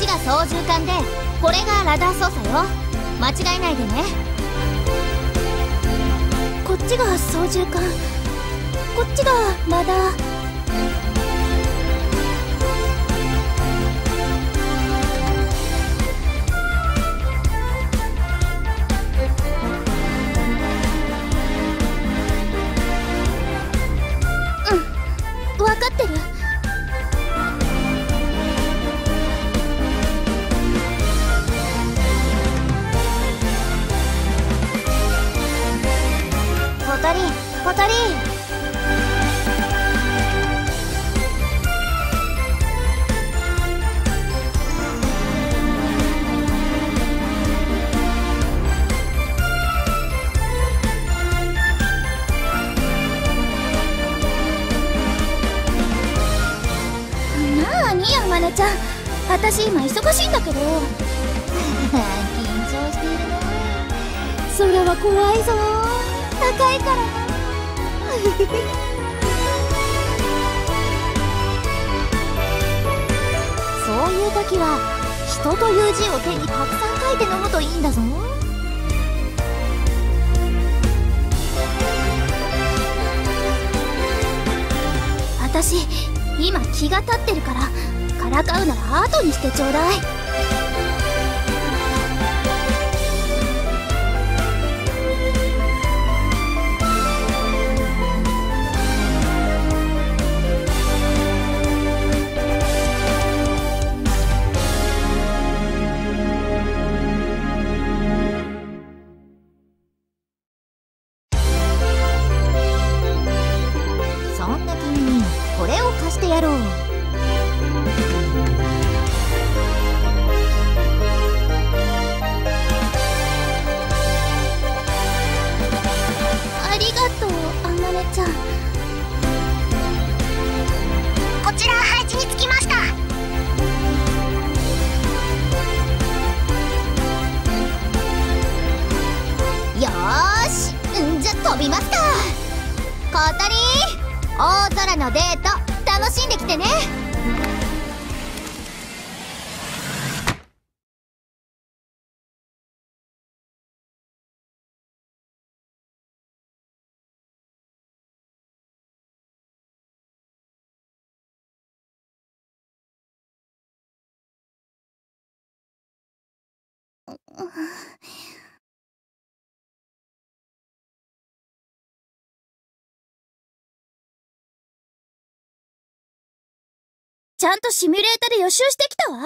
ちが操縦桿で、これがラダー操作よ。間違えないでね。 こっちが操縦桿、こっちがラダー。分かってる。 コトリン、コトリン。 山根ちゃん、私今忙しいんだけど。緊張しているね。 空は怖いぞ、高いからな。 そういう時は人という字を手にたくさん書いて飲むといいんだぞ。 私今気が立ってるから、からかうなら後にしてちょうだい。 そんな君にこれを貸してやろう。 ありがとう、あまねちゃん。 こちら配置につきました。 よーし、じゃ飛びますか。コトリン、大空のデート楽しんできてね。 ちゃんとシミュレータで予習してきたわ。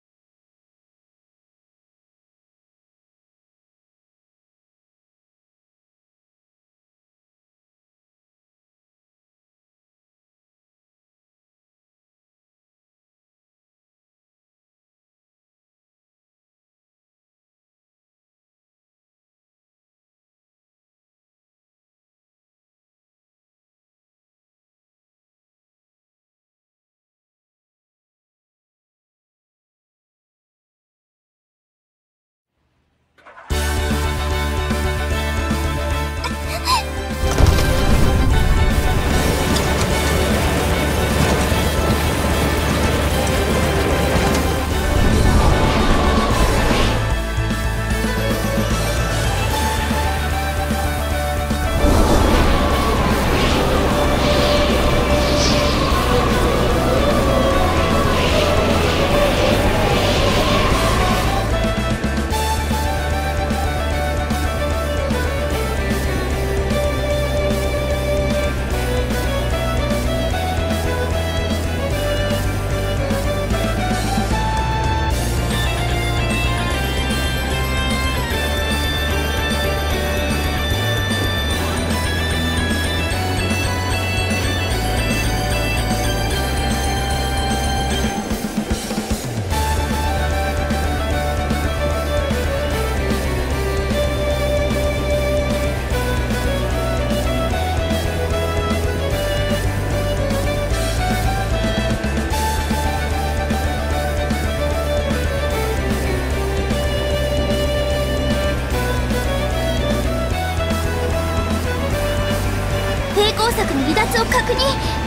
工作の離脱を確認。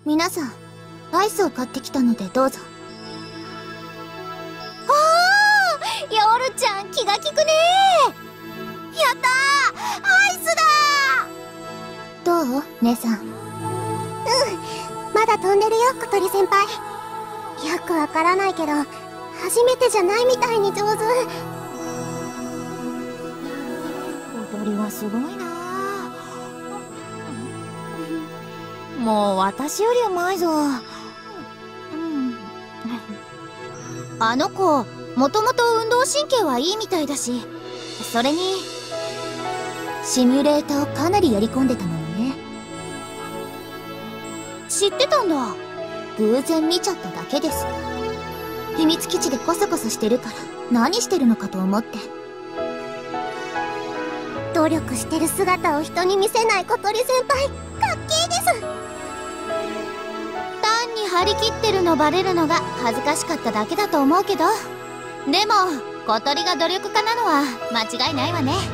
皆さん、アイスを買ってきたのでどうぞ。 ヨルちゃん気が利くねー。やったー、アイスだどう姉さん。 まだ飛んでるよ、小鳥先輩。よくわからないけど、初めてじゃないみたいに上手。 踊りはすごいなー。もう私よりうまいぞ。 あの子、もともと運動神経はいいみたいだし、それにシミュレーターをかなりやり込んでたのよね。知ってたんだ。偶然見ちゃっただけです。秘密基地でコソコソしてるから何してるのかと思って。 努力してる姿を人に見せない小鳥先輩、かっけーです。 単に張り切ってるのバレるのが恥ずかしかっただけだと思うけど、でも小鳥が努力家なのは間違いないわね。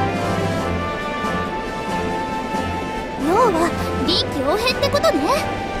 臨機応変ってことね。